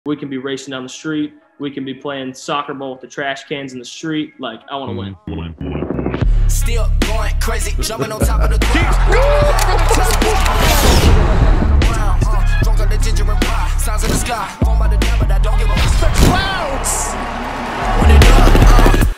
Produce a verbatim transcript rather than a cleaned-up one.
We can be racing down the street. We can be playing soccer ball with the trash cans in the street. Like, I want to win. Still going crazy, jumping on top of the drunk on the ginger and pie, sounds in the sky, phone by the devil, I don't give a fuck. Clouds! When it up, uh.